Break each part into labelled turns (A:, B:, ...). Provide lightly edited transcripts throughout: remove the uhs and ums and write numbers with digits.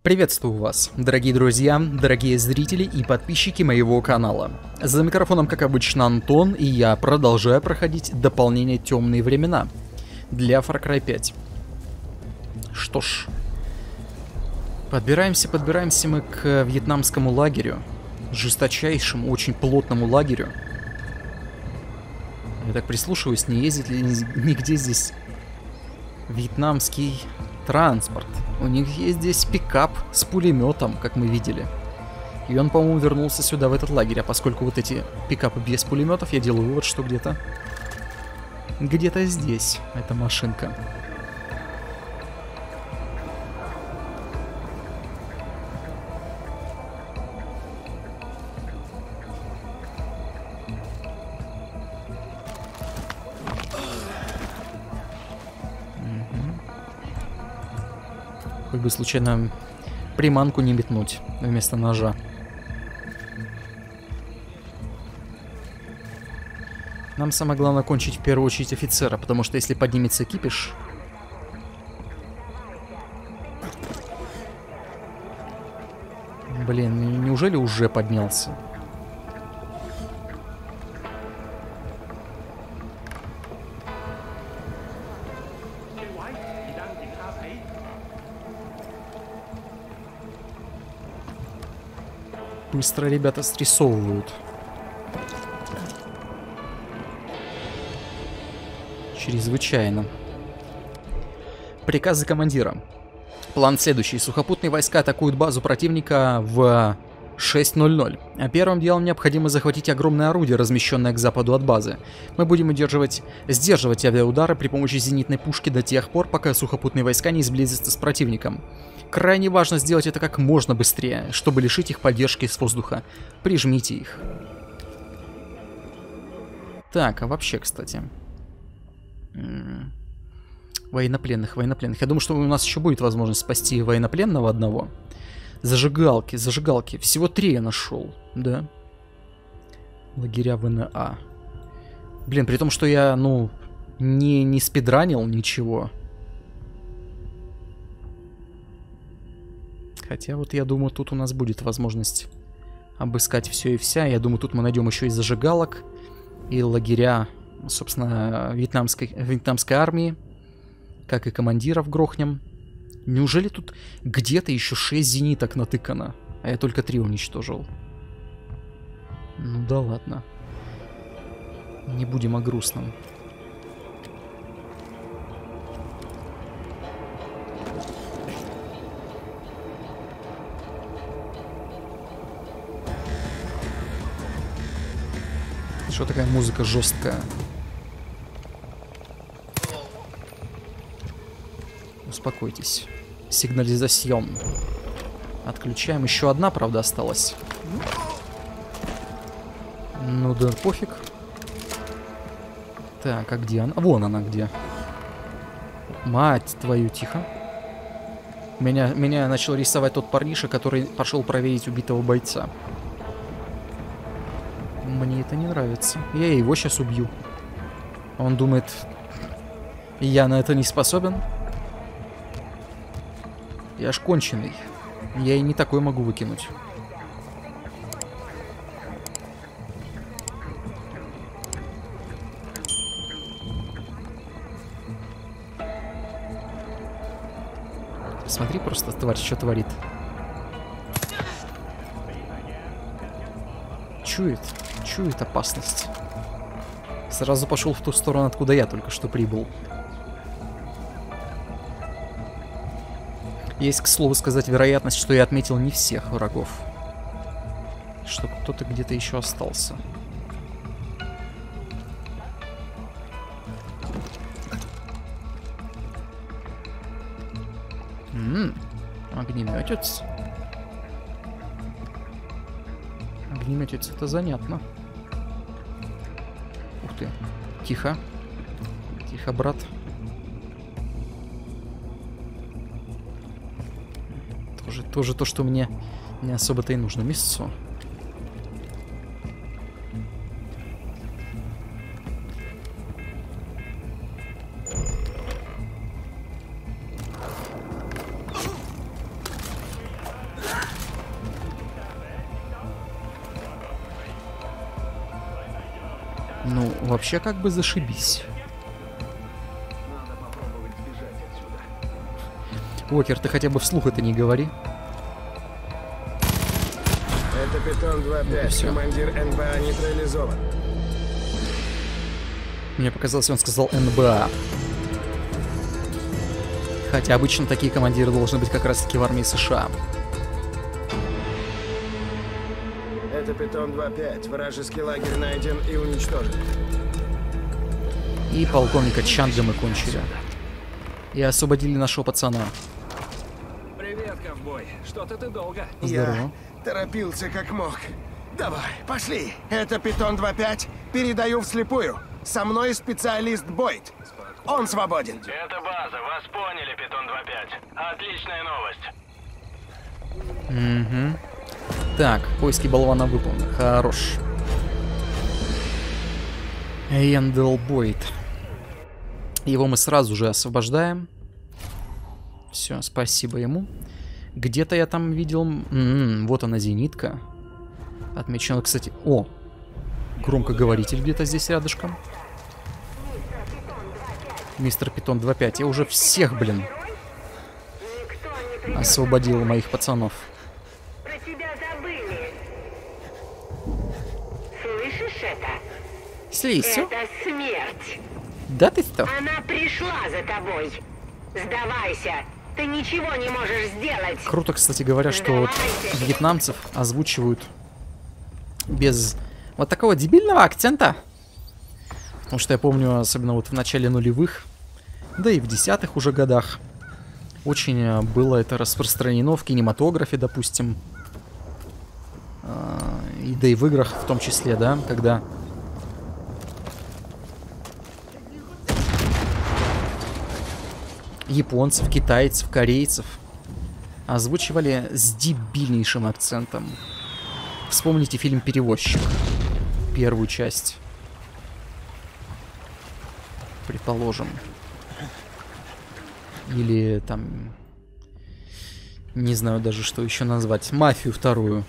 A: Приветствую вас, дорогие друзья, дорогие зрители и подписчики моего канала. За микрофоном, как обычно, Антон, и я продолжаю проходить дополнение «Темные времена» для Far Cry 5. Что ж, подбираемся мы к вьетнамскому лагерю, жесточайшему, очень плотному лагерю. Я так прислушиваюсь, не ездит ли нигде здесь вьетнамский транспорт. У них есть здесь пикап с пулеметом, как мы видели. И он, по-моему, вернулся сюда, в этот лагерь. А поскольку вот эти пикапы без пулеметов, я делаю вывод, что где-то здесь эта машинка. Хоть бы случайно приманку не метнуть вместо ножа. Нам самое главное кончить в первую очередь офицера, потому что если поднимется кипиш... Блин, неужели уже поднялся? Быстро ребята срисовывают. Чрезвычайно. Приказы командира. План следующий. Сухопутные войска атакуют базу противника в 6:00. А первым делом необходимо захватить огромное орудие, размещенное к западу от базы. Мы будем сдерживать авиаудары при помощи зенитной пушки до тех пор, пока сухопутные войска не сблизятся с противником. Крайне важно сделать это как можно быстрее, чтобы лишить их поддержки с воздуха. Прижмите их. Так, а вообще, кстати... Военнопленных. Я думаю, что у нас еще будет возможность спасти военнопленного одного. Зажигалки. Всего 3 я нашел, да? Лагеря ВНА. Блин, при том, что я, не спидранил ничего. Хотя вот я думаю, тут у нас будет возможность обыскать все и вся. Я думаю, тут мы найдем еще и зажигалок, и лагеря, собственно, вьетнамской армии, как и командиров грохнем. Неужели тут где-то еще 6 зениток натыкано, а я только 3 уничтожил? Ну да ладно. Не будем о грустном. Что такая музыка жесткая? Успокойтесь. Сигнализацион. Отключаем. Еще одна, правда, осталась. Ну да, пофиг. Так, а где она? Вон она где. Мать твою, тихо. Меня начал рисовать тот парниша, который пошел проверить убитого бойца. Мне это не нравится. Я его сейчас убью. Он думает, я на это не способен. Я ж конченый. Я и не такой могу выкинуть. Смотри просто, тварь, что творит. Чует опасность. Сразу пошел в ту сторону, откуда я только что прибыл. Есть, к слову сказать, вероятность, что я отметил не всех врагов. Что кто-то где-то еще остался. Огнеметец. Огнеметец, это занятно. Ух ты. Тихо. Тихо, брат. Тоже то, что мне не особо-то и нужно. Мясцо. Ну, вообще как бы зашибись. Уокер, ты хотя бы вслух это не говори.
B: Это Питон 2-5, командир НБА нейтрализован.
A: Мне показалось, он сказал НБА. Хотя обычно такие командиры должны быть как раз-таки в армии США.
B: Это Питон 2-5, вражеский лагерь найден и уничтожен.
A: И полковника Чанга мы кончили. И освободили нашего пацана.
C: Привет, ковбой. Что-то ты долго.
A: Здорово.
B: Я торопился как мог. Давай, пошли. Это Питон 2-5. Передаю вслепую. Со мной специалист Бойд. Он свободен.
C: Это база. Вас поняли, Питон 2-5. Отличная новость.
A: Угу. Так, поиски болвана выполнены. Хорош. Эндел Бойд. Его мы сразу же освобождаем. Все, спасибо ему. Где-то я там видел... вот она, зенитка. Отмечена, кстати... О! Громкоговоритель где-то здесь рядышком. Мистер Питон 2.5. Я уже всех, блин, освободил моих пацанов.
D: Про тебя забыли. Слышишь это?
A: Слизь.
D: Это смерть.
A: Да ты что?
D: Она пришла за тобой. Сдавайся. Ты ничего не можешь сделать.
A: Круто, кстати говоря, что вот вьетнамцев озвучивают без вот такого дебильного акцента. Потому что я помню, особенно вот в начале нулевых, да и в десятых уже годах, очень было это распространено в кинематографе, допустим. И да и в играх в том числе, да, когда... японцев, китайцев, корейцев озвучивали с дебильнейшим акцентом. Вспомните фильм «Перевозчик». Первую часть. Предположим. Или там... не знаю даже, что еще назвать. «Мафию» вторую.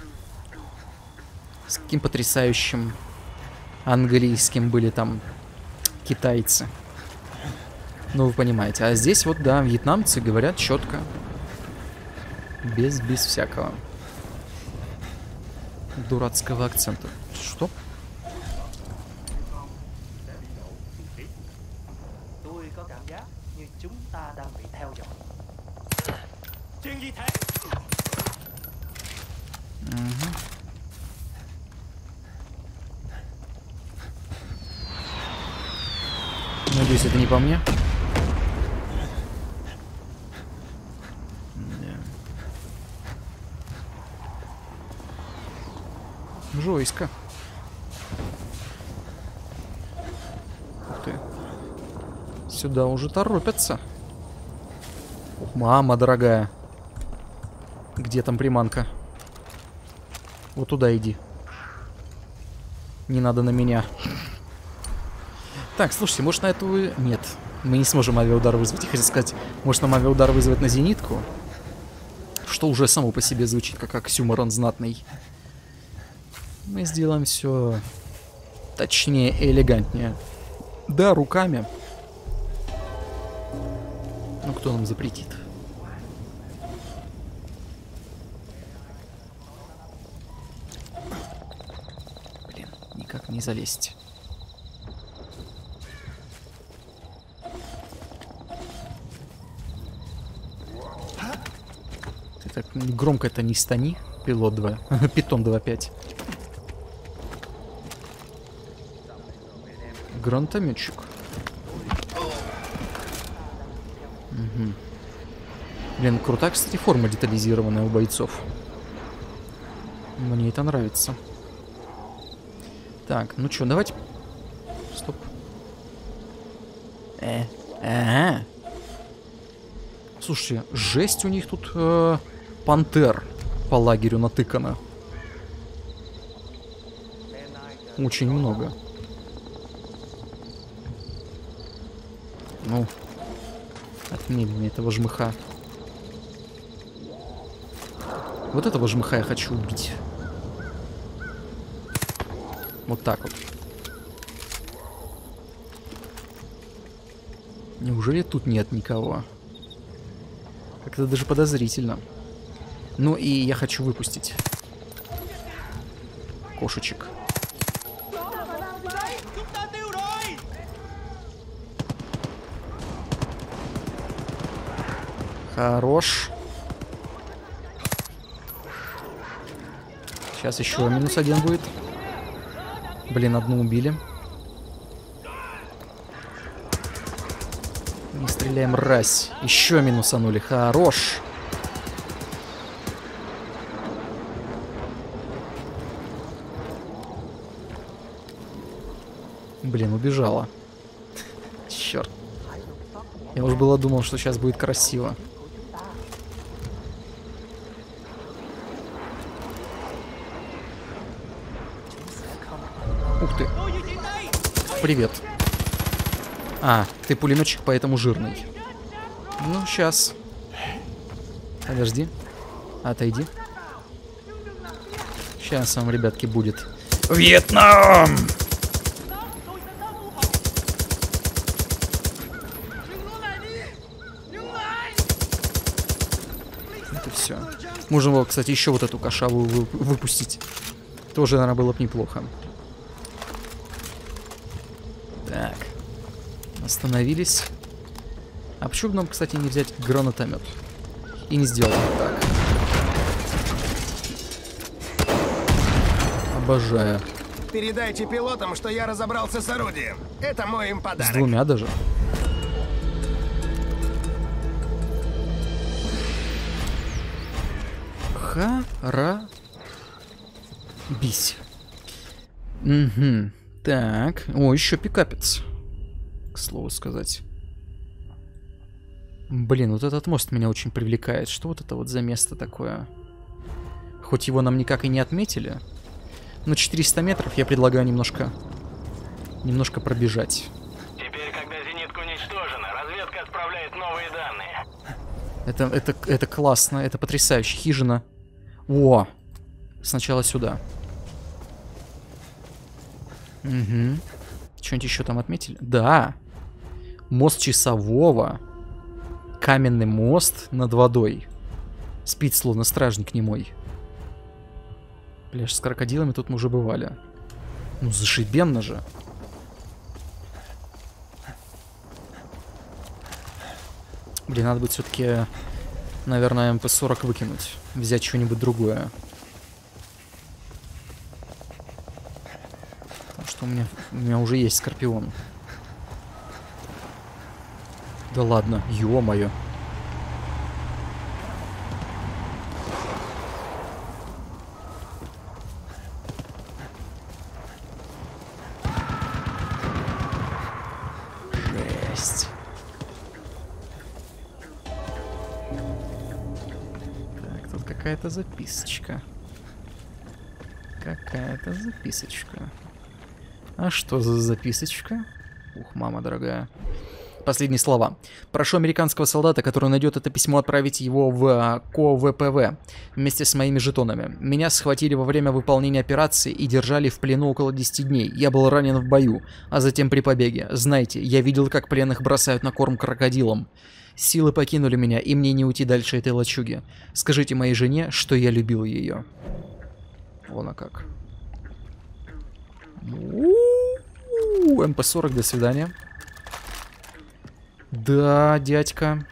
A: С каким потрясающим английским были там китайцы. Ну, вы понимаете. А здесь вот, да, вьетнамцы говорят четко. Без всякого дурацкого акцента. Что? Угу. Надеюсь, это не по мне. Жойска. Ух ты. Сюда уже торопятся. Ух, мама дорогая. Где там приманка? Вот туда иди. Не надо на меня. Так, слушайте, может на эту... Нет, мы не сможем авиаудар вызвать. Я хотел сказать, может нам авиаудар вызвать на зенитку? Что уже само по себе звучит как оксюморон знатный. Мы сделаем все точнее и элегантнее. Да, руками. Ну, кто нам запретит? Блин, никак не залезть. Ты так громко это не стани, пилот 2. Питон 2.5. Гранатометчик. Угу. Блин, крутая, кстати, форма детализированная у бойцов. Мне это нравится. Так, ну что, давайте... Стоп. Слушайте, жесть у них тут пантер по лагерю натыкано. Очень много. Ну, отмели мне этого жмыха. Вот этого жмыха я хочу убить. Вот так вот. Неужели тут нет никого? Как-то даже подозрительно. Ну и я хочу выпустить кошечек. Хорош. Сейчас еще -1 будет. Блин, одну убили. Не стреляй, мразь. Еще минусанули. Хорош. Блин, убежала. Черт. Я уж было думал, что сейчас будет красиво. Ух ты. Привет. А, ты пулеметчик, поэтому жирный. Ну, сейчас. Подожди. Отойди. Сейчас вам, ребятки, будет Вьетнам! Это все. Можно было, кстати, еще вот эту кошавую выпустить. Тоже, наверное, было бы неплохо. Так. Остановились. А почему бы нам, кстати, не взять гранатомет? И не сделать так. Обожаю.
B: Передайте пилотам, что я разобрался с орудием. Это мой им подарок.
A: С 2 даже. Бись. Угу. Так. О, еще пикапец. К слову сказать. Блин, вот этот мост меня очень привлекает. Что вот это вот за место такое? Хоть его нам никак и не отметили. Но 400 метров я предлагаю немножко пробежать.
C: Теперь, когда зенитка уничтожена, разведка отправляет новые данные.
A: Это классно, это потрясающе. Хижина. О! Сначала сюда. Угу. Что-нибудь еще там отметили? Да. Мост часового. Каменный мост над водой. Спит словно стражник немой. Пляж с крокодилами тут мы уже бывали. Ну, зашибенно же. Блин, надо будет все-таки, наверное, МП-40 выкинуть. Взять что-нибудь другое. Потому что у меня уже есть Скорпион. Да ладно, ё-моё. Жесть. Так, тут какая-то записочка. Какая-то записочка. А что за записочка? Ух, мама дорогая. Последние слова. Прошу американского солдата, который найдет это письмо, отправить его в КОВПВ вместе с моими жетонами. Меня схватили во время выполнения операции и держали в плену около 10 дней. Я был ранен в бою, а затем при побеге. Знаете, я видел, как пленных бросают на корм крокодилам. Силы покинули меня, и мне не уйти дальше этой лачуги. Скажите моей жене, что я любил ее. Вон а как. МП-40, до свидания. Да, дядька.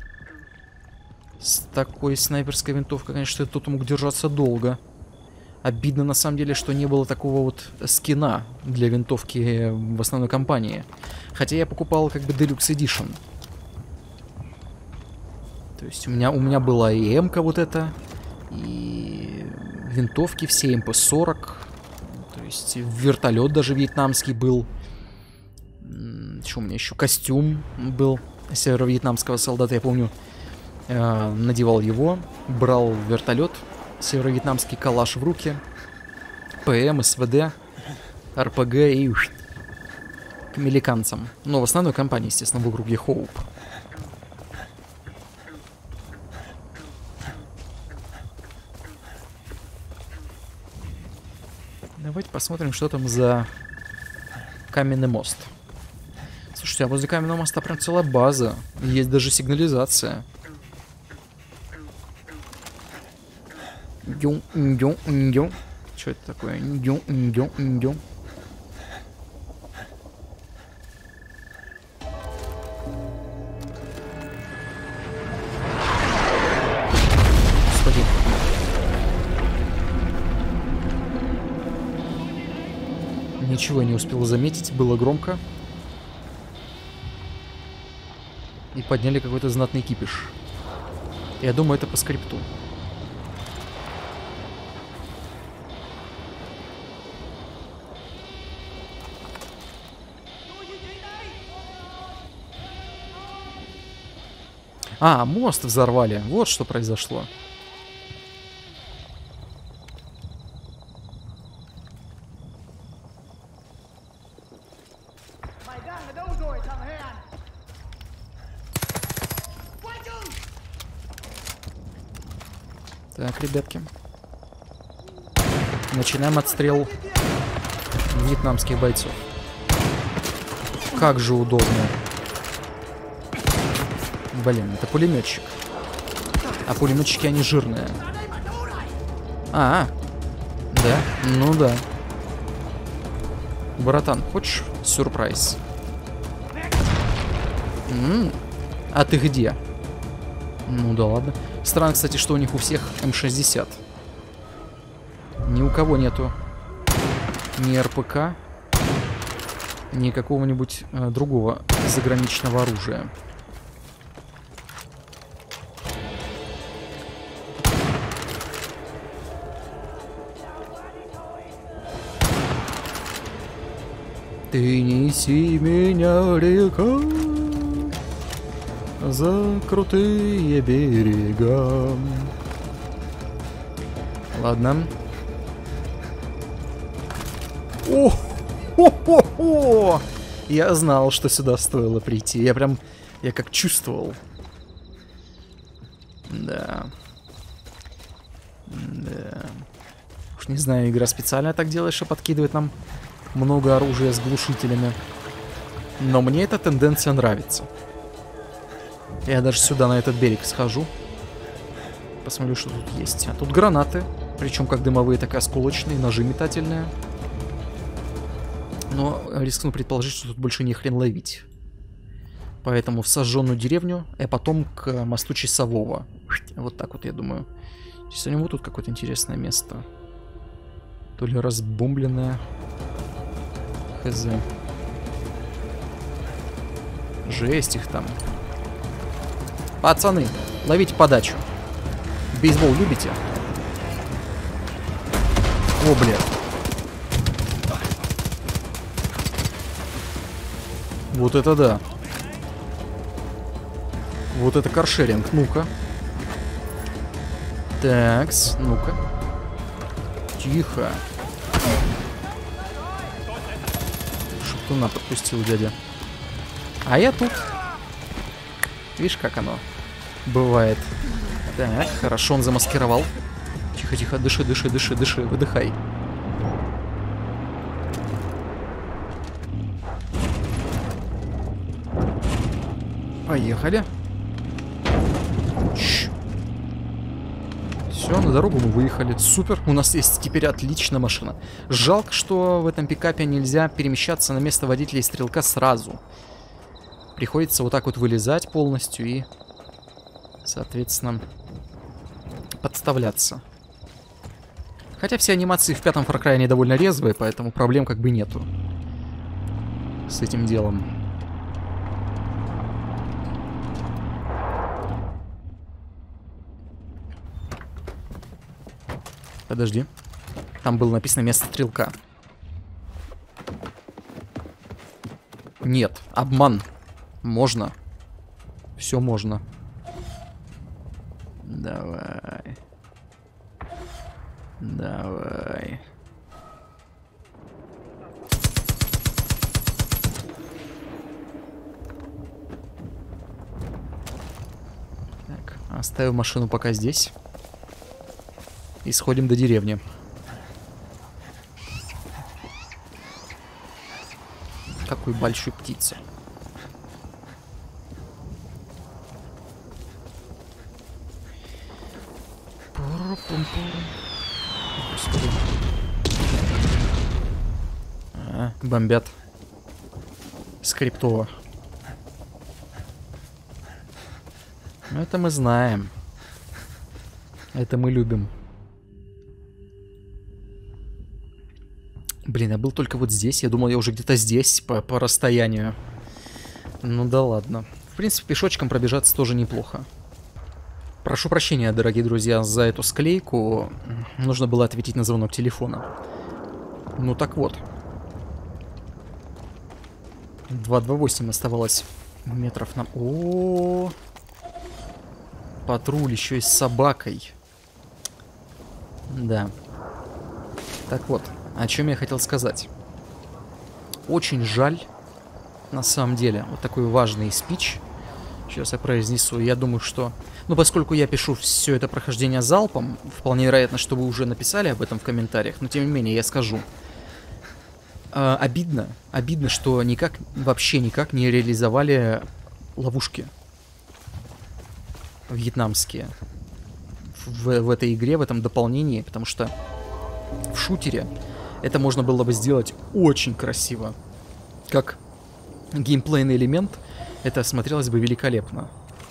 A: С такой снайперской винтовкой, конечно, тут мог держаться долго. Обидно, на самом деле, что не было такого вот скина для винтовки в основной кампании. Хотя я покупал как бы Deluxe Edition. То есть у меня была и М-ка вот эта, и винтовки все, МП-40. То есть вертолет даже вьетнамский был. Что у меня еще? Костюм был северо-вьетнамского солдата, я помню. Надевал его, брал вертолет, северо-вьетнамский калаш в руки, ПМ, СВД, РПГ и к американцам. Но в основной кампании, естественно, в округе Хоуп. Давайте посмотрим, что там за каменный мост. Слушайте, Слушай, а возле каменного моста прям целая база. Есть даже сигнализация. Что это такое? Господи. Ничего не успел заметить, было громко. И подняли какой-то знатный кипиш. Я думаю, это по скрипту. А, мост взорвали. Вот что произошло. Так, ребятки. Начинаем отстрел вьетнамских бойцов. Как же удобно. Блин, это пулеметчик. А пулеметчики, они жирные. Да? Ну да. Братан, хочешь сюрприз? А ты где? Ну да ладно. Странно, кстати, что у них у всех М60. Ни у кого нету ни РПК, ни какого-нибудь другого заграничного оружия. Ты неси меня, река, за крутые берега. Ладно. О-хо-хо-хо! Я знал, что сюда стоило прийти. Я как чувствовал. Да. Уж не знаю, игра специально так делает, что подкидывает нам много оружия с глушителями. Но мне эта тенденция нравится. Я даже сюда, на этот берег, схожу. Посмотрю, что тут есть. А тут гранаты. Причем как дымовые, так и осколочные. Ножи метательные. Но рискну предположить, что тут больше не хрен ловить. Поэтому в сожженную деревню, а потом к мосту Часового. Вот так вот, я думаю. Здесь у него тут какое-то интересное место. То ли разбомбленное. Хз. Жесть их там. Пацаны, ловите подачу. Бейсбол любите? О, блядь. Вот это да. Вот это каршеринг. Ну-ка. Такс, ну-ка. Тихо. Шептуна подпустил дядя. А я тут. Видишь, как оно бывает. Так, хорошо, он замаскировал. Тихо-тихо, дыши, дыши, дыши, дыши, выдыхай. Поехали. Все, на дорогу мы выехали. Супер, у нас есть теперь отличная машина. Жалко, что в этом пикапе нельзя перемещаться на место водителя и стрелка сразу. Приходится вот так вот вылезать полностью и, соответственно, подставляться. Хотя все анимации в пятом Far Cry они довольно резвые, поэтому проблем как бы нету с этим делом. Подожди. Там было написано место стрелка. Нет, обман. Можно. Все можно. Давай. Давай. Так, оставим машину пока здесь. И сходим до деревни. Какой большой птица. Бомбят. Скриптово. Это мы знаем. Это мы любим. Блин, я был только вот здесь. Я думал, я уже где-то здесь, по расстоянию. Ну да ладно. В принципе, пешочком пробежаться тоже неплохо. Прошу прощения, дорогие друзья, за эту склейку. Нужно было ответить на звонок телефона. Ну так вот. 228 оставалось метров нам. О, патруль еще и с собакой. Да. Так вот, о чем я хотел сказать. Очень жаль, на самом деле, вот такой важный спич. Сейчас я произнесу. Я думаю, что... Ну, поскольку я пишу все это прохождение залпом, вполне вероятно, что вы уже написали об этом в комментариях, но тем не менее, я скажу. Обидно, что вообще никак не реализовали ловушки вьетнамские в этой игре, в этом дополнении, потому что в шутере это можно было бы сделать очень красиво. Как геймплейный элемент, это смотрелось бы великолепно.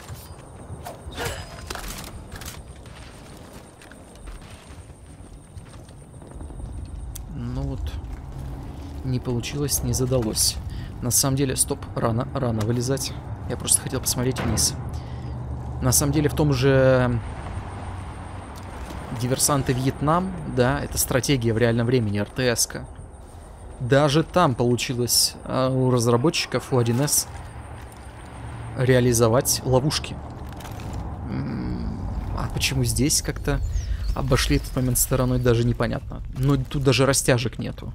A: Ну вот, не получилось, не задалось. На самом деле, стоп, рано вылезать. Я просто хотел посмотреть вниз. На самом деле, в том же Диверсанты Вьетнам, да, это стратегия в реальном времени, РТС-ка. Даже там получилось у разработчиков, у 1С, реализовать ловушки. А почему здесь как-то обошли этот момент стороной, даже непонятно. Но тут даже растяжек нету.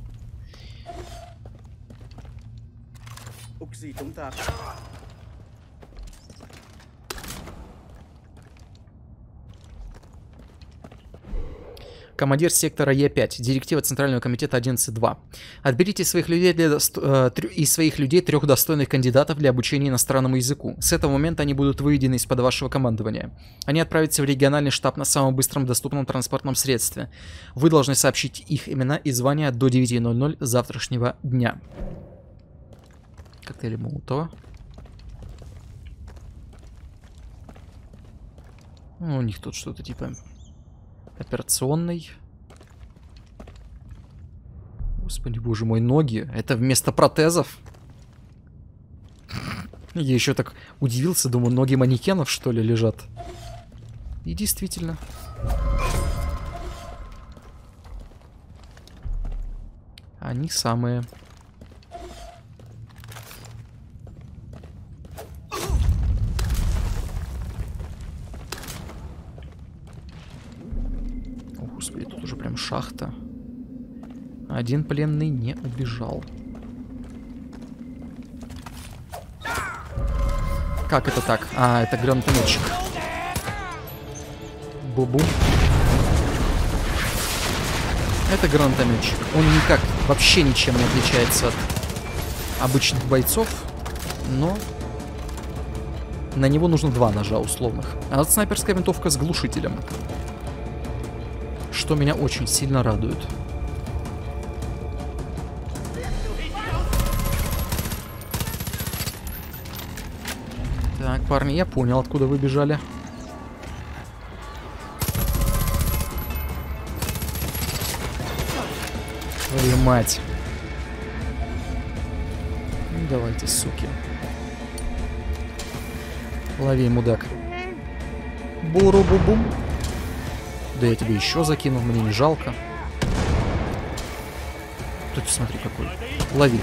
A: Командир сектора Е5. Директива Центрального комитета 11.2. Отберите из своих людей 3 достойных кандидатов для обучения иностранному языку. С этого момента они будут выведены из-под вашего командования. Они отправятся в региональный штаб на самом быстром доступном транспортном средстве. Вы должны сообщить их имена и звания до 9:00 завтрашнего дня. Коктейли Молотова. Ну, у них тут что-то типа... операционный. Господи, боже мой, ноги. Это вместо протезов? Я еще так удивился, думаю, ноги манекенов, что ли, лежат. И действительно. Они самые. Господи, тут уже прям шахта. Один пленный не убежал. Как это так? А, это гранатометчик. Бу-бу. Это гранатометчик. Он никак, вообще ничем не отличается от обычных бойцов, но на него нужно 2 ножа условных. А вот снайперская винтовка с глушителем. Что меня очень сильно радует. Так, парни, я понял, откуда вы бежали. Твою мать. Давайте, суки. Лови, мудак. Буру-бу-бум. Да я тебе еще закину, мне не жалко. Тут смотри какой. Лови.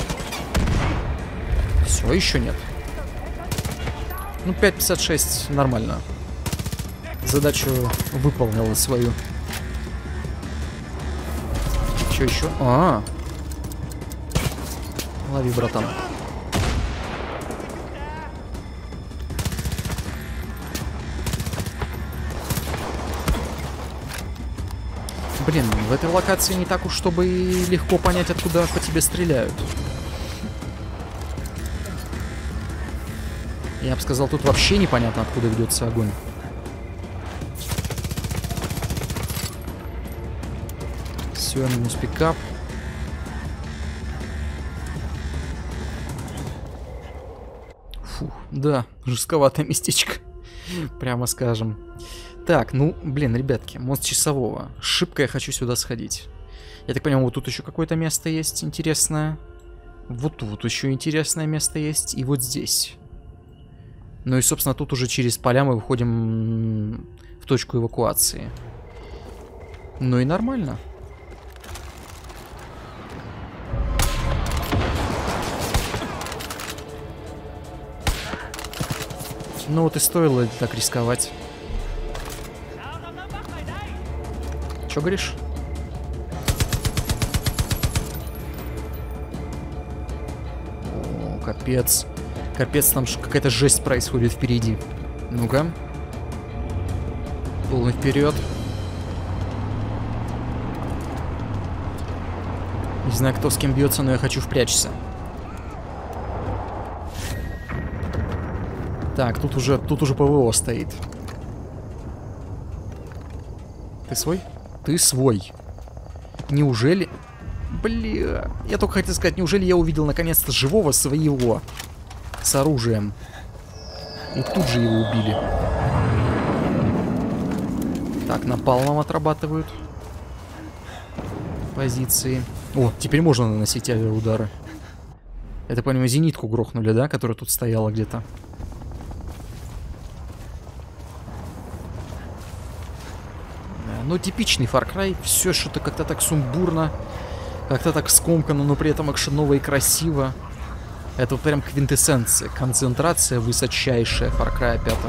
A: Все, еще нет. Ну, 5.56 нормально. Задачу выполнила свою. Что еще? Лови, братан. Блин, в этой локации не так уж, чтобы и легко понять, откуда по тебе стреляют. Я бы сказал, тут вообще непонятно, откуда ведется огонь. Все, минус пикап. Фух, да, жестковатое местечко. Прямо скажем. Так, ну, блин, ребятки, мост часового. Шибко я хочу сюда сходить. Я так понимаю, вот тут еще какое-то место есть интересное. Вот тут еще интересное место есть. И вот здесь. Ну и, собственно, тут уже через поля мы выходим в точку эвакуации. Ну и нормально. Ну вот и стоило так рисковать. Чё говоришь? О, капец. Капец, там какая-то жесть происходит впереди. Ну-ка. Полный вперед. Не знаю, кто с кем бьется, но я хочу впрячься. Так, тут уже ПВО стоит. Ты свой? Ты свой. Неужели... Бля... Я только хотел сказать, неужели я увидел наконец-то живого своего с оружием? И тут же его убили. Так, напалмом отрабатывают позиции. О, теперь можно наносить авиаудары. Это, понимаю, зенитку грохнули, да? Которая тут стояла где-то. Ну, типичный Far Cry. Все что-то как-то так сумбурно. Как-то так скомканно, но при этом экшеново и красиво. Это вот прям квинтэссенция. Концентрация высочайшая Far Cry 5.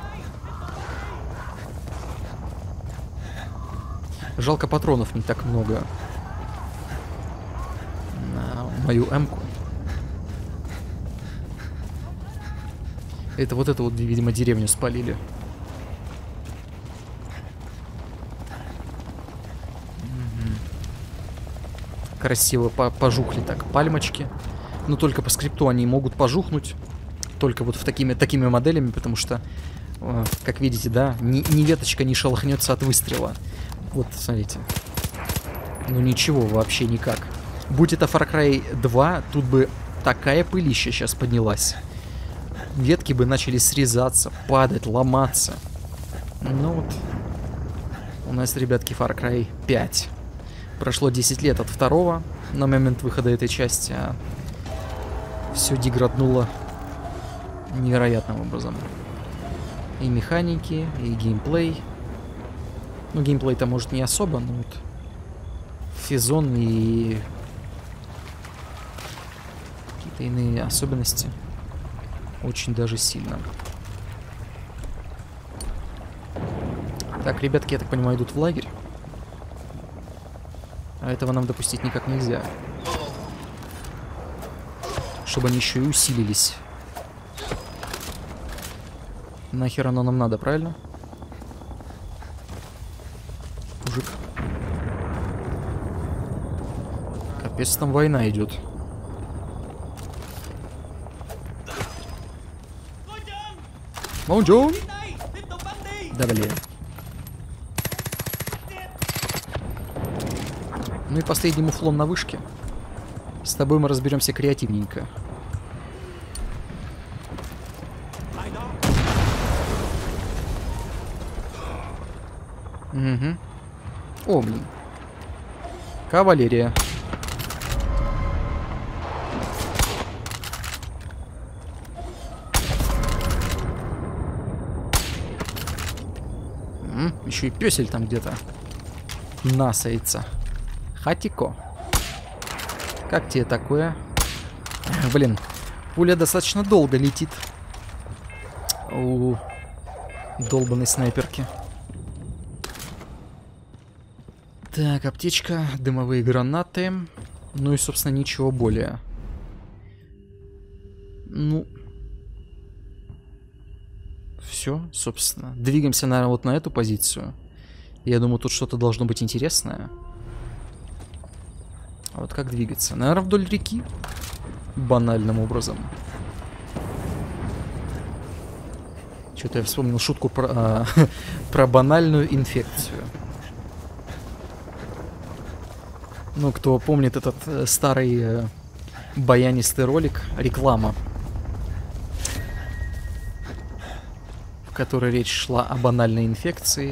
A: Жалко, патронов не так много. На мою М-ку. Это вот, видимо, деревню спалили. Красиво пожухли так пальмочки. Но только по скрипту они могут пожухнуть. Только вот в такими моделями, потому что, как видите, да, ни веточка не шелохнется от выстрела. Вот, смотрите. Ну ничего, вообще никак. Будь это Far Cry 2, тут бы такая пылища сейчас поднялась. Ветки бы начали срезаться, падать, ломаться. Ну вот. У нас, ребятки, Far Cry 5. Прошло 10 лет от второго на момент выхода этой части, а все деграднуло невероятным образом. И механики, и геймплей. Ну, геймплей-то, может, не особо, но вот физон и какие-то иные особенности очень даже сильно. Так, ребятки, я так понимаю, идут в лагерь. А этого нам допустить никак нельзя. Чтобы они еще и усилились. Нахер оно нам надо, правильно? Мужик. Капец, там война идет. Монджон! Да блин. Ну и последний муфлон на вышке. С тобой мы разберемся креативненько. Угу. О, блин. Кавалерия. Еще и пёсель там где-то насается. Хатико. Как тебе такое? Блин, пуля достаточно долго летит. У долбанной снайперки. Так, аптечка, дымовые гранаты. Ну и, собственно, ничего более. Ну. Все, собственно. Двигаемся, наверное, вот на эту позицию. Я думаю, тут что-то должно быть интересное. А вот как двигаться? Наверное, вдоль реки. Банальным образом. Что-то я вспомнил шутку про банальную инфекцию. Ну, кто помнит этот старый баянистый ролик, реклама, в которой речь шла о банальной инфекции.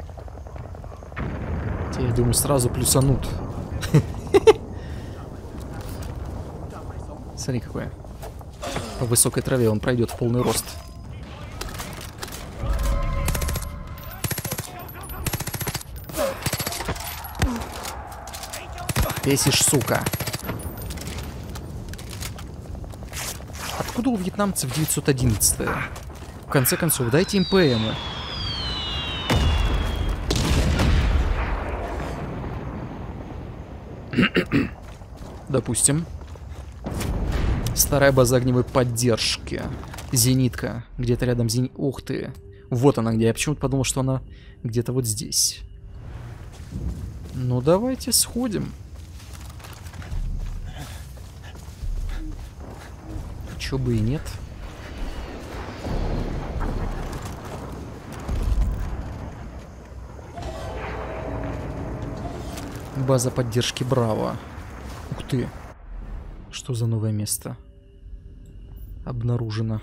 A: Те, я думаю, сразу плюсанут. Смотри, какой. По высокой траве он пройдет в полный рост. Бесишь, сука. Откуда у вьетнамцев 911-е? В конце концов, дайте им ПМы. Допустим. Старая база огневой поддержки. Зенитка. Где-то рядом Ух ты. Вот она где. Я почему-то подумал, что она где-то вот здесь. Ну, давайте сходим. Чё бы и нет. База поддержки Браво. Ух ты. Что за новое место? Обнаружено.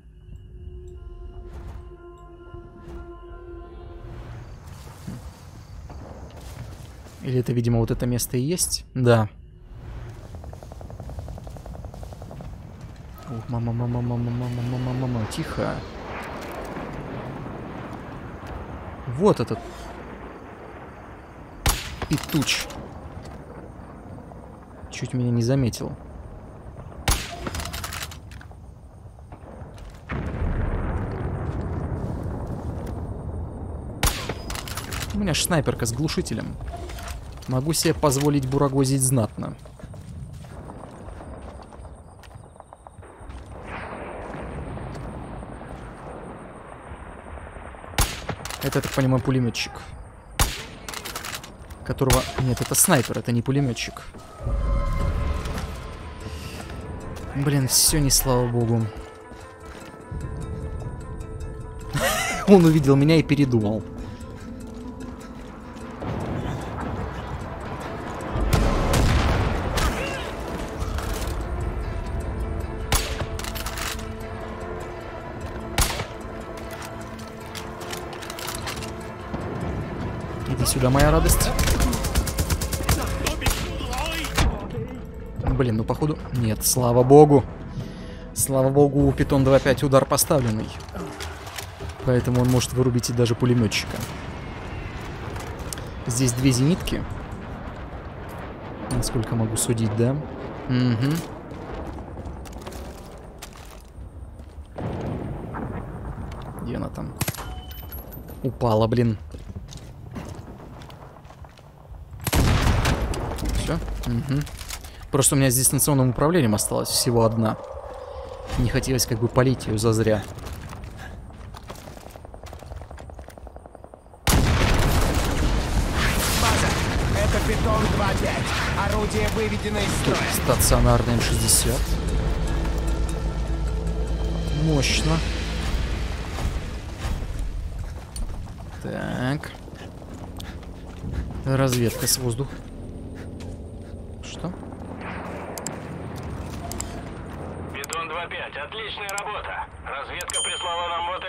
A: Или это, видимо, вот это место и есть? Да. Ох, мама, тихо. Вот этот петуч. Чуть меня не заметил. У меня ж снайперка с глушителем. Могу себе позволить бурагозить знатно. Это, так понимаю, пулеметчик. Которого... Нет, это снайпер, это не пулеметчик. Блин, все не слава богу. Он увидел меня и передумал. Иди сюда, моя радость. Блин, ну походу... Нет, слава богу. Слава богу, у Питон 2.5 удар поставленный. Поэтому он может вырубить и даже пулеметчика. Здесь две зенитки. Насколько могу судить, да? Угу. Где она там? Упала, блин. Все? Угу. Просто у меня с дистанционным управлением осталась всего одна. Не хотелось как бы палить ее зазря.
B: База, это Питон 2.5. Орудие выведено из строя.
A: Стационарный М60. Мощно. Так. Разведка с воздуха. Что?
C: Питон 2.5, отличная работа. Разведка прислала нам вот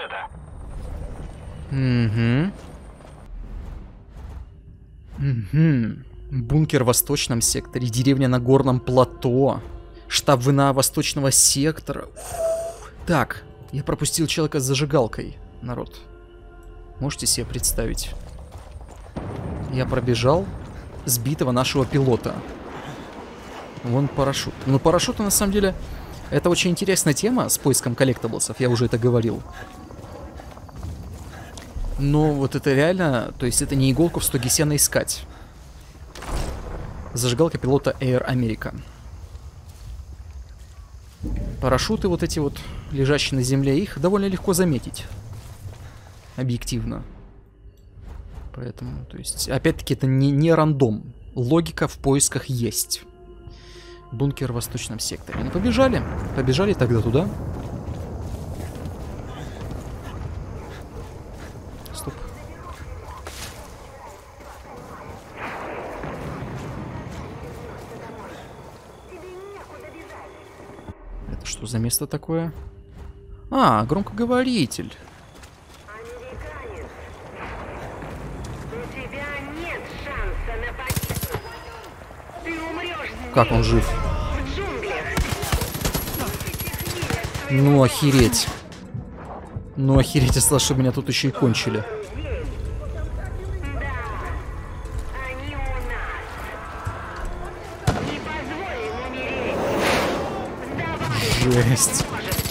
C: это.
A: Угу. Бункер в восточном секторе, деревня на горном плато, штаб ВНА восточного сектора. Фу. Так, я пропустил человека с зажигалкой, народ. Можете себе представить? Я пробежал сбитого нашего пилота. Вон парашют. Ну, парашюты, на самом деле, это очень интересная тема с поиском коллектаблсов, я уже это говорил. Но вот это реально, то есть это не иголку в стоге сена искать. Зажигалка пилота Air America. Парашюты вот эти вот, лежащие на земле, их довольно легко заметить. Объективно. Поэтому, то есть, опять-таки, это не рандом. Логика в поисках есть. Бункер в восточном секторе. Ну, побежали. Побежали тогда туда. Стоп. Что за место такое? А, громкоговоритель.
D: Американец, у тебя нет шанса на победу. Ты умрешь здесь,
A: Как он жив?
D: в джунглях.
A: Ну охереть. Ну охереть, я слышал, что меня тут еще и кончили.
D: Да, они у нас. Не позволим умереть. Сдавайся.
A: Жесть.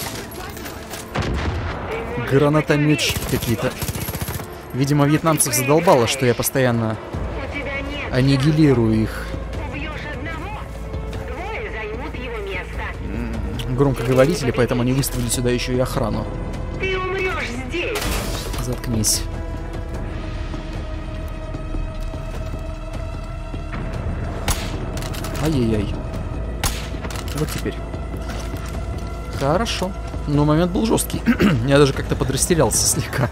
A: Гранатометчики какие-то. Видимо, вьетнамцев задолбало, что я постоянно
D: У тебя нет.
A: аннигилирую их.
D: Убьешь одного, двое займут его место.
A: Громкоговорители, поэтому они выставили сюда еще и охрану.
D: Ты умрешь здесь.
A: Заткнись. Ай-яй-яй. Вот теперь. Хорошо. Но момент был жесткий. Я даже как-то подрастерялся слегка.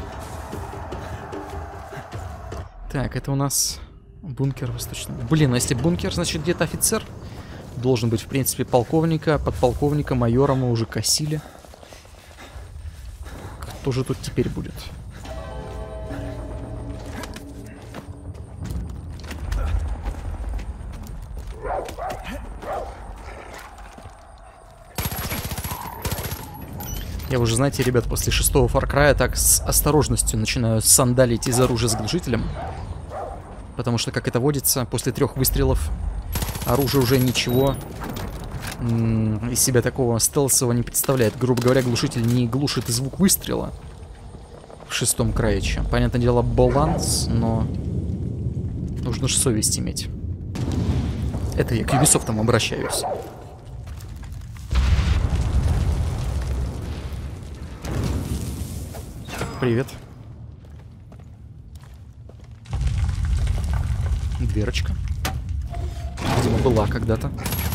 A: Так, это у нас бункер восточный. Блин, а если бункер, значит где-то офицер должен быть, в принципе, полковника, подполковника, майора мы уже косили. Кто же тут теперь будет? Я уже, знаете, ребят, после 6-го Far Cry так с осторожностью начинаю сандалить из оружия с глушителем. Потому что, как это водится, после 3 выстрелов оружие уже ничего из себя такого стелсового не представляет. Грубо говоря, глушитель не глушит звук выстрела в 6-м Cry'че. Понятное дело, баланс, но нужно же совесть иметь. Это я к Ubisoft'ам обращаюсь. Привет. Дверочка. Видимо, была когда-то.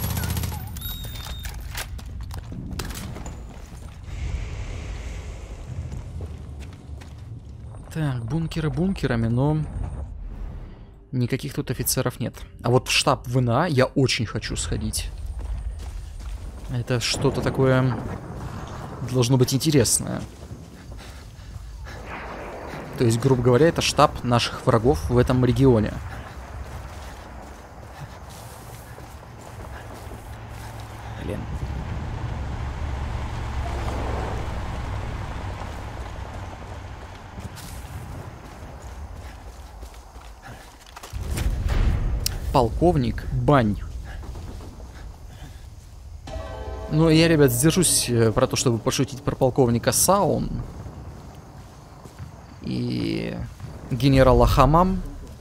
A: Так, бункеры бункерами, но никаких тут офицеров нет. А вот в штаб ВНА я очень хочу сходить. Это что-то такое должно быть интересное. То есть, грубо говоря, это штаб наших врагов в этом регионе. Блин. Полковник Бань. Ну, я, ребят, сдержусь про то, чтобы пошутить про полковника Саун и генерала Хамам.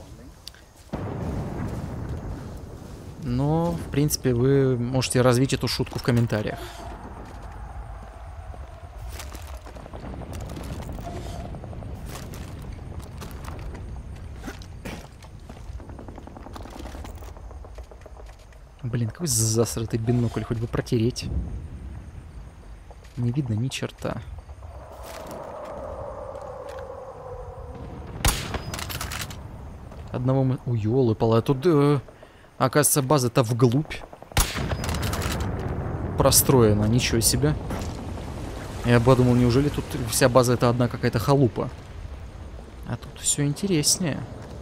A: Но, в принципе, вы можете развить эту шутку в комментариях. Блин, какой засратый бинокль, хоть бы протереть. Не видно ни черта. Одного мы... Ой, ёлы-палы, а тут, оказывается, база-то вглубь простроена, ничего себе. Я подумал, неужели тут вся база это одна какая-то халупа? А тут все интереснее.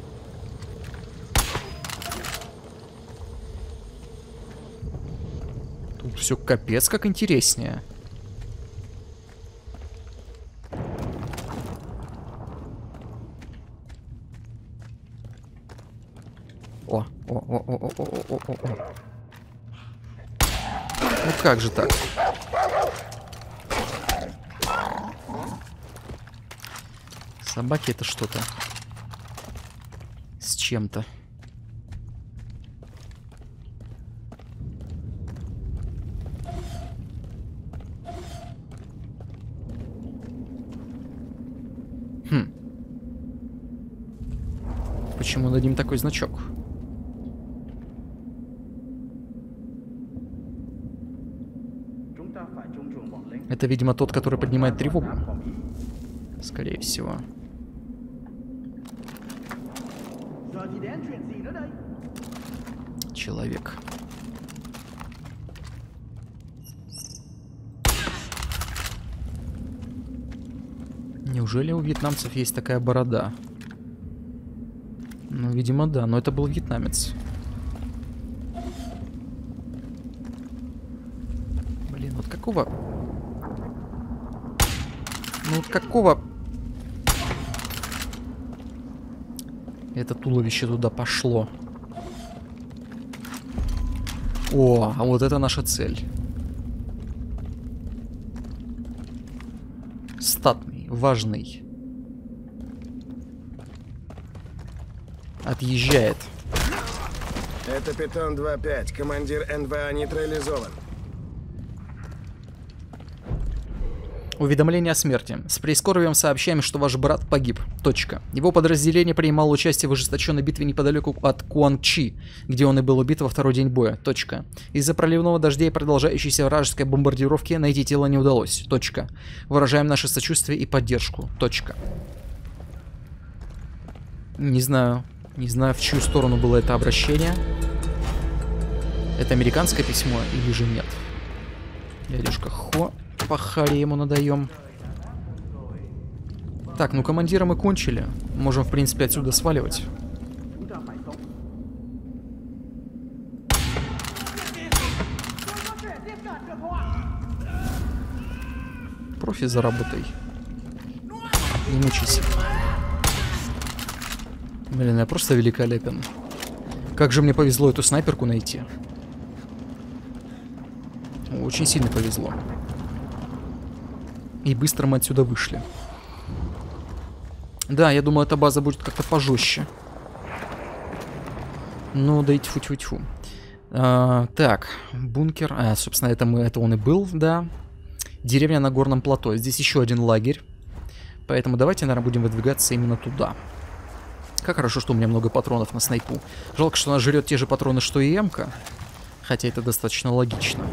A: Тут все капец как интереснее. О. Ну как же так? Собаки это что-то. С чем-то. Почему над ним такой значок? Это, видимо, тот, который поднимает тревогу. Скорее всего. Человек. Неужели у вьетнамцев есть такая борода? Ну, видимо, да, но это был вьетнамец. Блин, вот какого... Ну, вот какого... Это туловище туда пошло. О, а вот это наша цель. Статный, важный. Отъезжает.
B: Это Питон 2-5. Командир НВА нейтрализован.
A: Уведомление о смерти. С прискорбием сообщаем, что ваш брат погиб. Точка. Его подразделение принимало участие в ожесточенной битве неподалеку от Куангчи, где он и был убит во второй день боя. Точка. Из-за проливного дождя и продолжающейся вражеской бомбардировки найти тело не удалось. Точка. Выражаем наше сочувствие и поддержку. Точка. Не знаю, в чью сторону было это обращение. Это американское письмо или же нет? Дядюшка Хо. По харе ему надаем. Так, ну командира мы кончили. Можем, в принципе, отсюда сваливать. Профи, заработай. Не мучайся. Блин, я просто великолепен. Как же мне повезло эту снайперку найти. Очень сильно повезло. И быстро мы отсюда вышли. Да, я думаю, эта база будет как-то пожестче. Ну, да и тьфу-тьфу-тьфу. Так, бункер. Собственно, это он и был, да. Деревня на горном плато. Здесь еще один лагерь. Поэтому давайте, наверное, будем выдвигаться именно туда. Как хорошо, что у меня много патронов на снайпу. Жалко, что она жрет те же патроны, что и М-ка. Хотя это достаточно логично.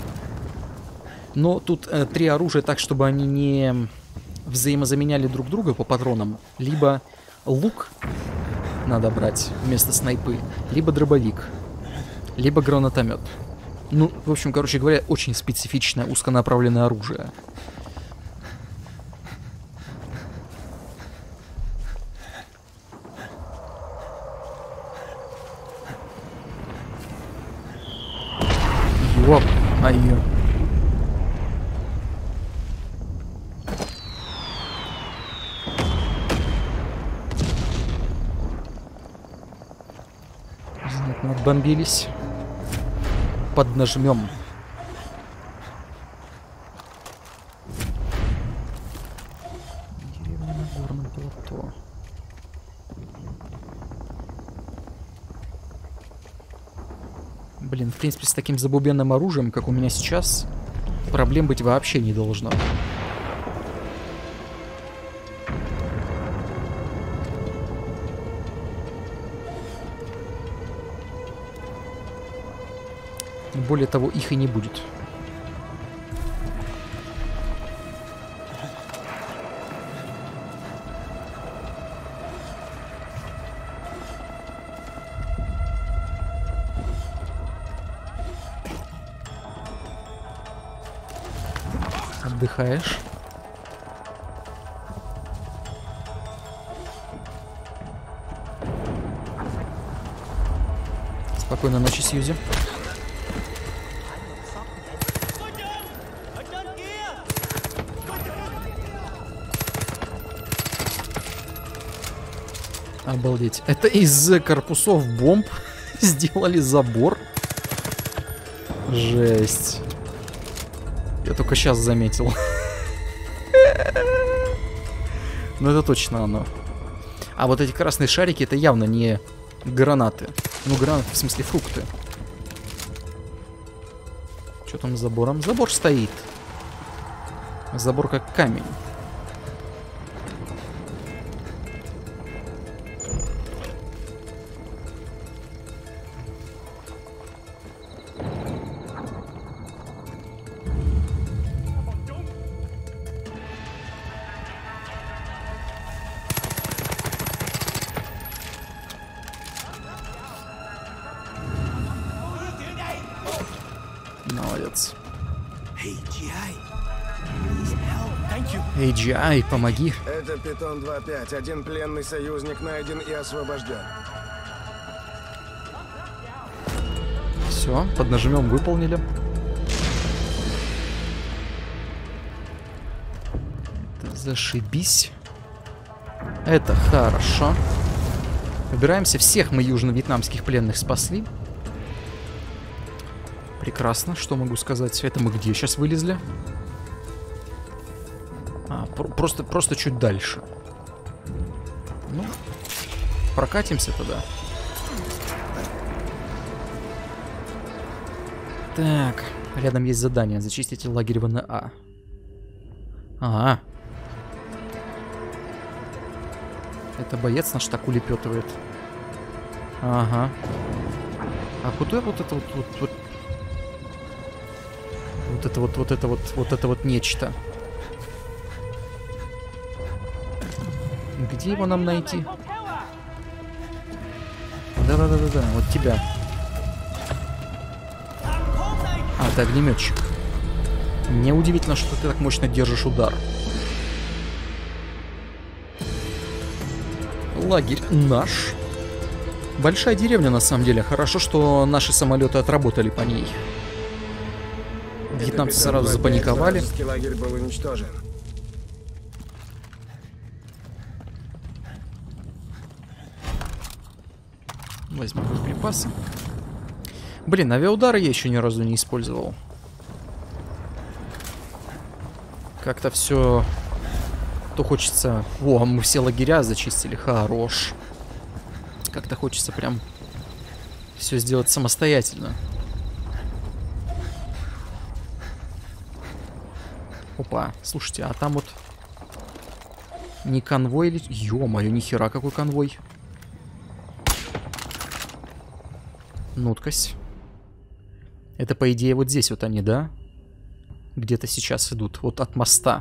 A: Но тут 3 оружия так, чтобы они не взаимозаменяли друг друга по патронам. Либо лук надо брать вместо снайпы, либо дробовик, либо гранатомет. Ну, в общем, короче говоря, очень специфичное узконаправленное оружие. Ёп, ай-ё. Знатно отбомбились. Поднажмем. Деревня на горном плато. Блин, в принципе, с таким забубенным оружием, как у меня сейчас, проблем быть вообще не должно. Более того, их и не будет. Отдыхаешь. Спокойной ночи, Сьюзи. Обалдеть. Это из корпусов бомб сделали забор. Жесть. Я только сейчас заметил. Ну это точно оно. А вот эти красные шарики, это явно не гранаты. Ну гранаты, в смысле фрукты. Что там с забором? Забор стоит. Забор как камень. Молодец. AGI, помоги.
B: Это Питон 2-5. Один пленный союзник найден и освобожден.
A: Все, поднажмем, выполнили. Это зашибись. Это хорошо. Выбираемся. Всех мы южно-вьетнамских пленных спасли. Прекрасно. Что могу сказать? Это мы где сейчас вылезли? Просто чуть дальше. Ну, прокатимся тогда. Так, рядом есть задание. Зачистите лагерь ВНА. Ага. Это боец наш так улепетывает. Ага. А куда вот это вот это вот нечто? Где его нам найти? Да-да-да-да-да, вот тебя. А, ты огнеметчик. Неудивительно, что ты так мощно держишь удар. Лагерь наш. Большая деревня, на самом деле. Хорошо, что наши самолеты отработали по ней. Вьетнамцы сразу запаниковали.
B: Лагерь был уничтожен.
A: Возьмем боеприпасы. Блин, авиаудары я еще ни разу не использовал. Как-то все... То хочется... О, мы все лагеря зачистили. Хорош. Как-то хочется прям все сделать самостоятельно. Опа, слушайте, а там вот... Не конвой или... Ё-моё, нихера какой конвой. Нуткась. Это, по идее, вот здесь вот они, да? Где-то сейчас идут. Вот от моста.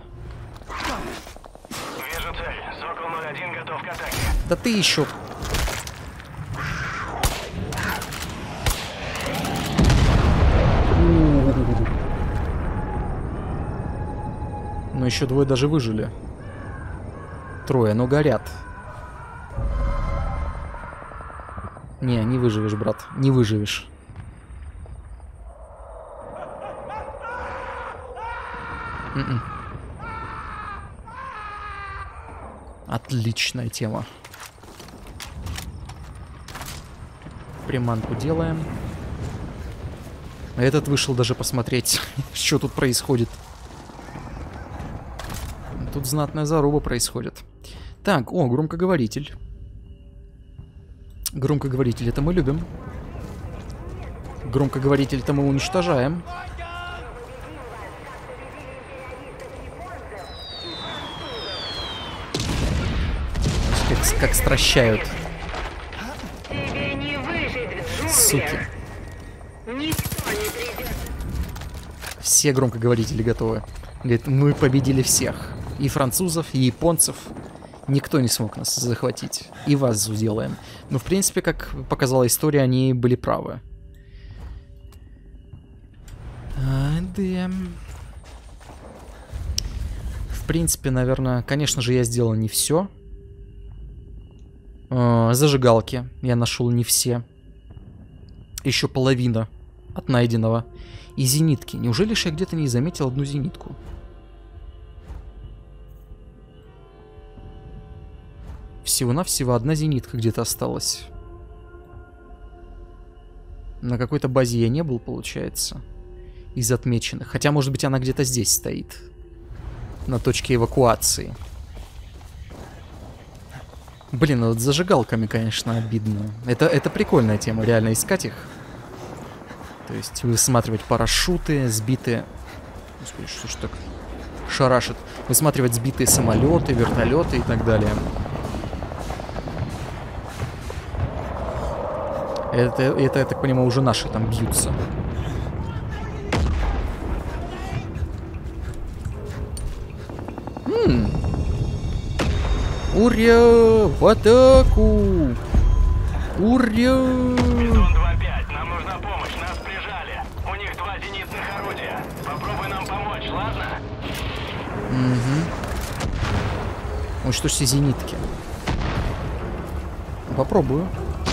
C: Вижу цель. Сокол 01 готов к атаке.
A: Да ты еще... Но еще двое даже выжили. Трое, но горят. Не выживешь, брат. Не выживешь. Отличная тема. Приманку делаем. Этот вышел даже посмотреть, что тут происходит. Тут знатная заруба происходит. Так, о, громкоговоритель. Громкоговоритель это мы любим. Громкоговоритель-то мы уничтожаем. Как стращают.
D: Тебе не выжить в
A: Суки.
D: джунглях. Никто не придет.
A: Все громкоговорители готовы. Говорит, мы победили всех. И французов, и японцев. Никто не смог нас захватить. И вас сделаем. Но, в принципе, как показала история, они были правы. Да. В принципе, наверное, конечно же, я сделал не все. Зажигалки я нашел не все. Еще половина от найденного. И зенитки. Неужели же я где-то не заметил одну зенитку? Всего-навсего одна зенитка где-то осталась. На какой-то базе я не был, получается. Из отмеченных. Хотя, может быть, она где-то здесь стоит. На точке эвакуации. Блин, ну вот с зажигалками, конечно, обидно. Это прикольная тема, реально искать их. То есть высматривать парашюты, сбитые... Господи, что ж так шарашит? Высматривать сбитые самолеты, вертолеты и так далее. Это, я так понимаю, уже наши там бьются. Ура! В атаку! Ура!
C: Питон 2-5, нам нужна помощь, нас прижали. У них 2 зенитных орудия. Попробуй нам помочь, ладно?
A: Угу. Уничтожьте зенитки. Попробую.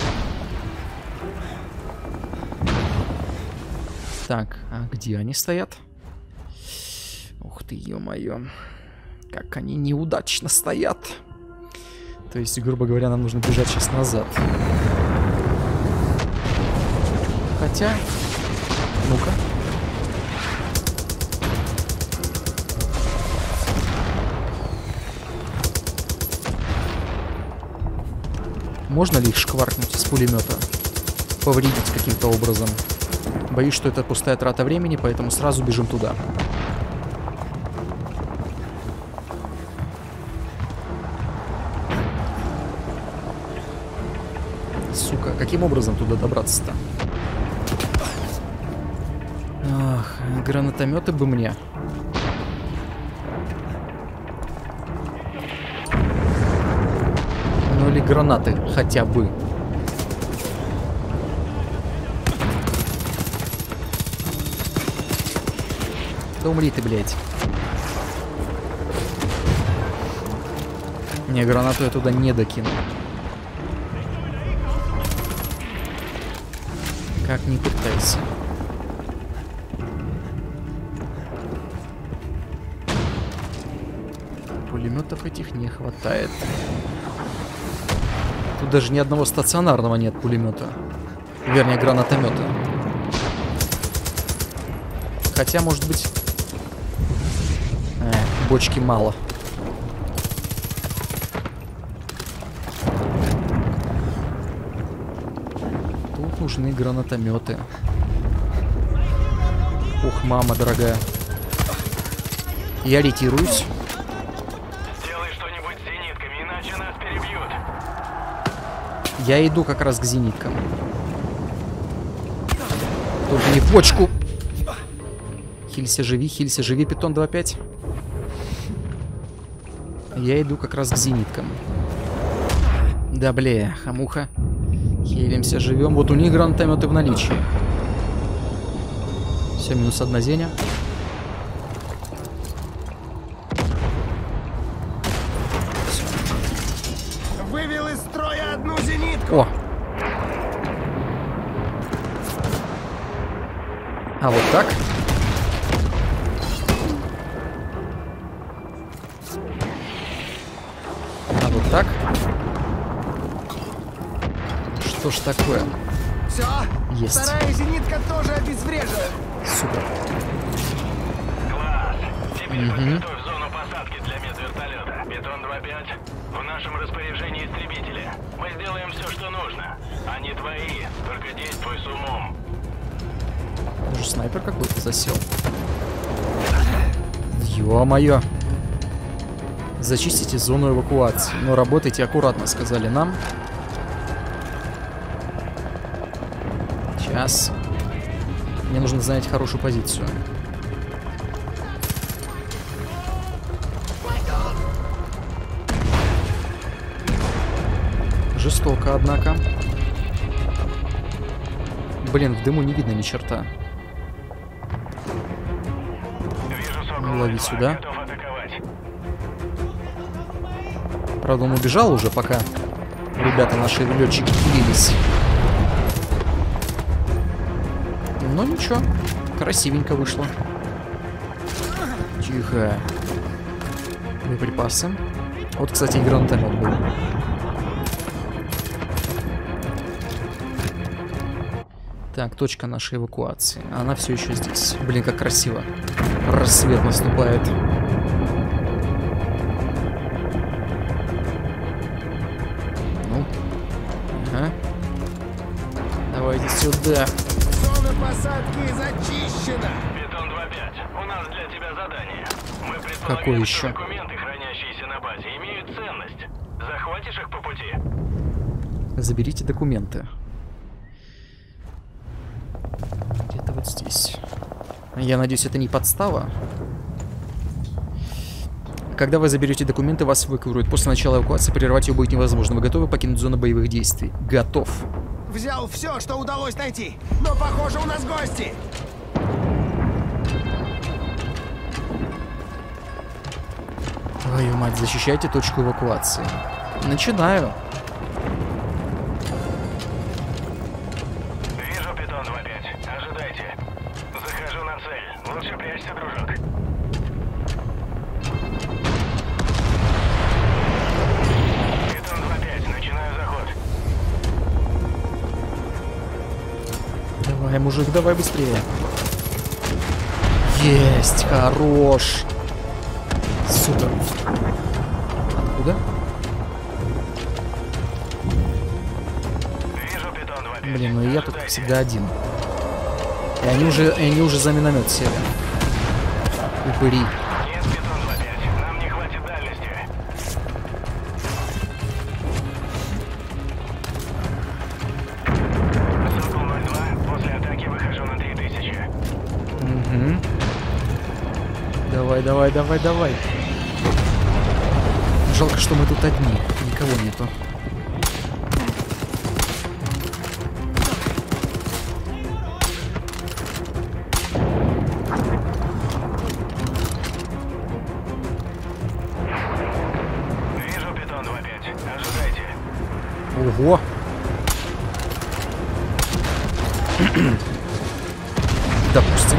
A: Так, а где они стоят? Ух ты, ё-моё. Как они неудачно стоят. То есть, грубо говоря, нам нужно бежать сейчас назад. Хотя... Ну-ка. Можно ли их шкваркнуть из пулемета? Повредить каким-то образом? Боюсь, что это пустая трата времени, поэтому сразу бежим туда. Сука, каким образом туда добраться-то? Ах, гранатометы бы мне. Ну или гранаты хотя бы. Да умри ты, блядь. Не, гранату я туда не докину. Как ни пытайся. Пулеметов этих не хватает. Тут даже ни одного стационарного нет пулемета. Вернее, гранатомета. Хотя, может быть... бочки мало. Тут нужны гранатометы. Ух, мама дорогая. Я ретируюсь.
C: Делай что-нибудь с зенитками, иначе нас перебьют.
A: Я иду как раз к зениткам. Только не в бочку. Хилься, живи, питон 2.5. Я иду как раз к зениткам. Да бля, хамуха. Хилимся, живем. Вот у них гранатометы в наличии. Все, минус 1 зеня.
B: Вывел из строя одну зенитку.
A: О! А вот так? А вот так? Что ж такое?
B: Все,
A: Есть.
B: вторая зенитка тоже обезврежена.
A: Супер.
C: Класс. Теперь подготовь зону посадки для медвертолета. Питон 2.5. В нашем распоряжении истребители. Мы сделаем все, что нужно. Они твои, только действуй с умом.
A: Уже снайпер какой-то засел. Ё-моё. Зачистите зону эвакуации. Но работайте аккуратно, сказали нам. Сейчас. Мне нужно занять хорошую позицию. Жестоко, однако. Блин, в дыму не видно ни черта.
C: Вижу Сокол.
A: Лови сюда.
C: Готов атаковать.
A: Правда, он убежал уже, пока ребята наши летчики пилились. Но ничего, красивенько вышло. Тихо. Боеприпасы. Вот, кстати, и гранатомет был. Так, точка нашей эвакуации. Она все еще здесь. Блин, как красиво. Рассвет наступает. Ну. Ага. Давайте сюда.
B: Зона посадки зачищена.
C: Питон 2.5. У нас для тебя задание. Мы
A: Какое
C: предполагаем,
A: еще?
C: что документы, хранящиеся на базе, имеют ценность. Захватишь их по пути?
A: Заберите документы. Где-то вот здесь. Я надеюсь, это не подстава. Когда вы заберете документы, вас эвакуируют. После начала эвакуации прервать ее будет невозможно. Вы готовы покинуть зону боевых действий? Готов.
B: Взял все, что удалось найти. Но, похоже, у нас гости.
A: Твою мать, защищайте точку эвакуации. Начинаю.
C: Вижу Питон 2-5. Ожидайте. Захожу на цель. Лучше прячься, дружок. Питон 2-5. Начинаю заход.
A: Давай, мужик, давай быстрее. Есть, хорош. Супер. Откуда?
C: Вижу Питон 2-5.
A: Блин, ну и я тут как всегда один. И они уже за миномет сели. Упыри.
C: Нет, Питон 2-5. Нам не хватит дальности. Сокол 02. После атаки выхожу на 3000.
A: Угу. Давай, давай, давай, давай. Жалко, что мы тут одни. Никого нету.
C: Вижу Питон 2-5. Ожидайте.
A: Ого. Допустим.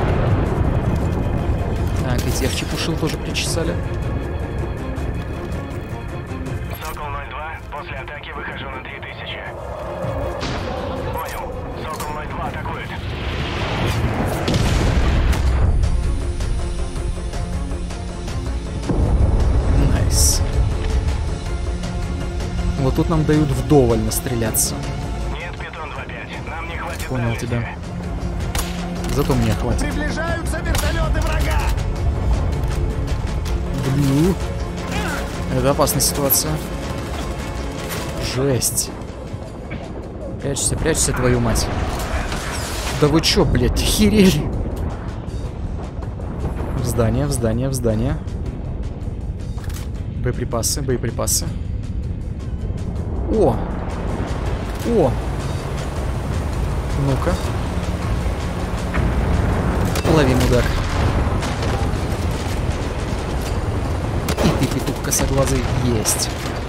A: Так, и тех чепушил тоже причесали.
C: Сокол 02. После атаки выхожу на 3000. Понял. Сокол 02 атакует.
A: Найс. Вот тут нам дают вдоволь настреляться.
C: Нет, Питон 2-5. Нам не хватит
A: Понял
C: дальности.
A: тебя. Зато мне хватит.
B: Приближаются вертолеты врага!
A: Блю. Это опасная ситуация. Жесть. Прячься, прячься, твою мать. Да вы чё, блядь, охерели? В здание, в здание, в здание. Боеприпасы, боеприпасы. О! О! Ну-ка. Лови, мудак. И ты, петух косоглазый, есть.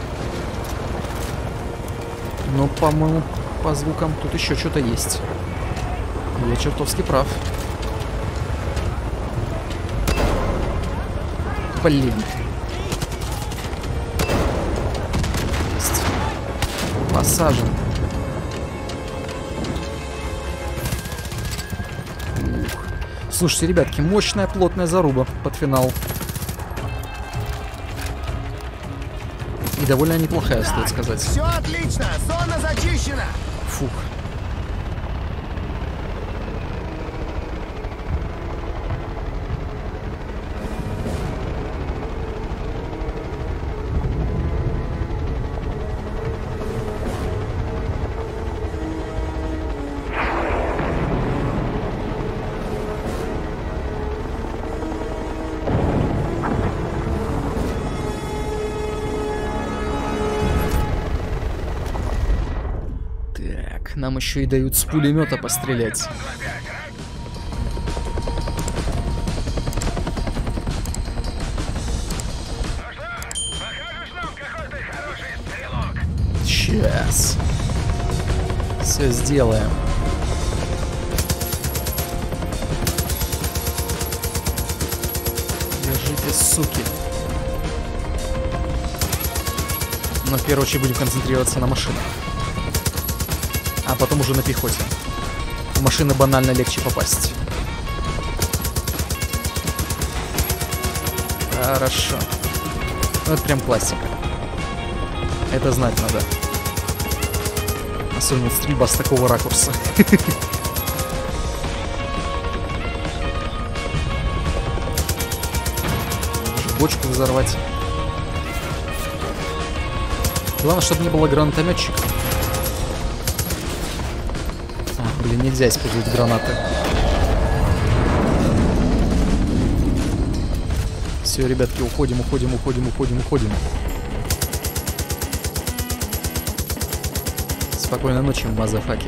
A: Но, по-моему, по звукам тут еще что-то есть. Я чертовски прав. Блин. Есть. Посажен. Ух. Слушайте, ребятки, мощная плотная заруба под финал. И довольно неплохая, стоит сказать.
B: Все отлично! Зона зачищена!
A: Фух. Так, нам еще и дают с пулемета пострелять. Сейчас. Все сделаем. Держите, суки. Но в первую очередь будем концентрироваться на машинах. А потом уже на пехоте. В машины банально легче попасть. Хорошо. Ну, это прям классика. Это знать надо. Особенно стрельба с такого ракурса. Бочку взорвать. Главное, чтобы не было гранатометчика. А, блин, нельзя использовать гранаты. Все, ребятки, уходим, уходим, уходим, уходим, уходим. Спокойной ночи, мазафаки.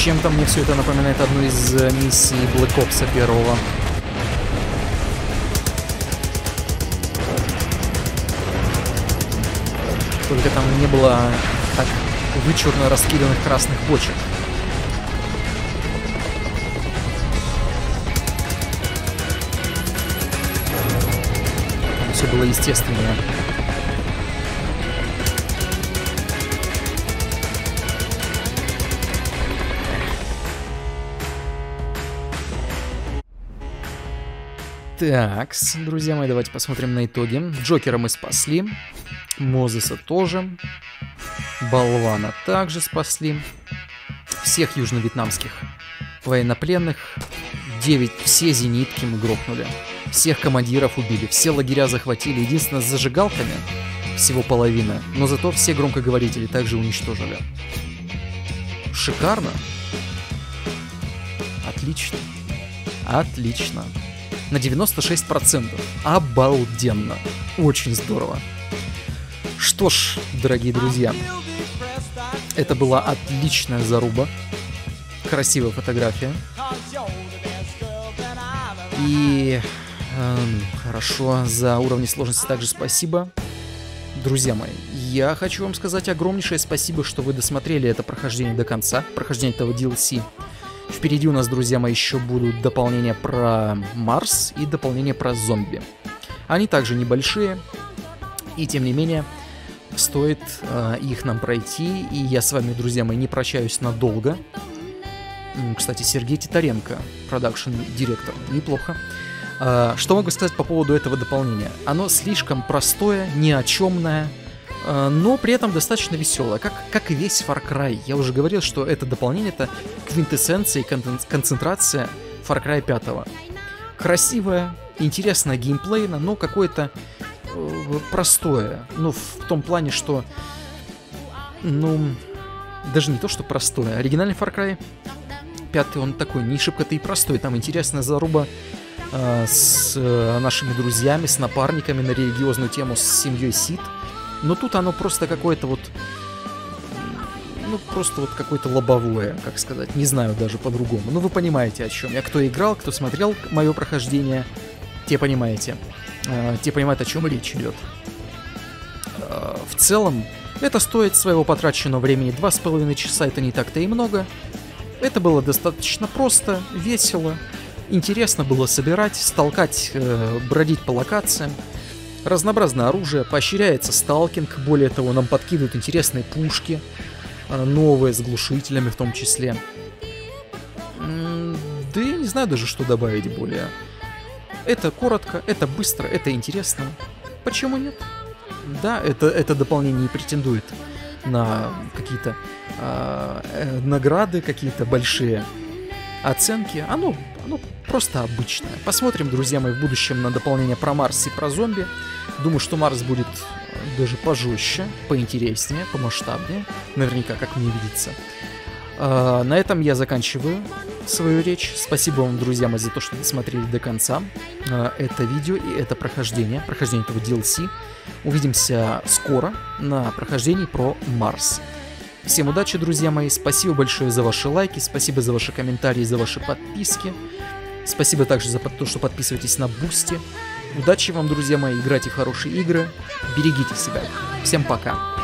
A: Чем-то мне все это напоминает одну из миссий Black Ops 1. Только там не было так вычурно раскиданных красных бочек. Все было естественнее. Так, друзья мои, давайте посмотрим на итоги. Джокера мы спасли. Мозеса тоже. Болвана также спасли. Всех южно-вьетнамских военнопленных. 9, все зенитки мы грохнули. Всех командиров убили, все лагеря захватили. Единственное, с зажигалками всего половина. Но зато все громкоговорители также уничтожили. Шикарно. Отлично. Отлично. На 96%. Обалденно. Очень здорово. Что ж, дорогие друзья, это была отличная заруба. Красивая фотография. И хорошо, за уровни сложности также спасибо. Друзья мои, я хочу вам сказать огромнейшее спасибо, что вы досмотрели это прохождение до конца. Прохождение этого DLC. Впереди у нас, друзья мои, еще будут дополнения про Марс и дополнения про зомби. Они также небольшие, и тем не менее, стоит их нам пройти. И я с вами, друзья мои, не прощаюсь надолго. Кстати, Сергей Титаренко, продакшн-директор, неплохо. Что могу сказать по поводу этого дополнения? Оно слишком простое, ни о чемное, но при этом достаточно веселое, как и весь Far Cry. Я уже говорил, что это дополнение — это квинтэссенция и концентрация Far Cry 5. Красивое, интересное геймплейно, но какое-то простое. Ну, в том плане, что... Ну, даже не то, что простое. Оригинальный Far Cry 5, он такой не шибко-то и простой. Там интересная заруба с нашими друзьями, с напарниками на религиозную тему, с семьей Сид. Но тут оно просто какое-то вот... Ну, просто вот какое-то лобовое, как сказать. Не знаю даже по-другому. Ну, вы понимаете, о чем я. Кто играл, кто смотрел мое прохождение, те понимаете. Те понимают, о чем речь идет. В целом, это стоит своего потраченного времени 2,5 часа. Это не так-то и много. Это было достаточно просто, весело. Интересно было собирать, сталкать, бродить по локациям. Разнообразное оружие, поощряется сталкинг. Более того, нам подкидывают интересные пушки, новые, с глушителями в том числе. Да я не знаю даже, что добавить более. Это коротко, это быстро, это интересно. Почему нет? Да, это дополнение не претендует на какие-то награды, какие-то большие оценки. Оно просто обычное. Посмотрим, друзья мои, в будущем на дополнение про Марс и про зомби. Думаю, что Марс будет даже пожестче, поинтереснее, помасштабнее. Наверняка, как мне видится. На этом я заканчиваю свою речь. Спасибо вам, друзья мои, за то, что досмотрели до конца это видео и это прохождение этого DLC. Увидимся скоро на прохождении про Марс. Всем удачи, друзья мои. Спасибо большое за ваши лайки, спасибо за ваши комментарии, за ваши подписки. Спасибо также за то, что подписываетесь на Бусти. Удачи вам, друзья мои, играйте в хорошие игры. Берегите себя. Всем пока.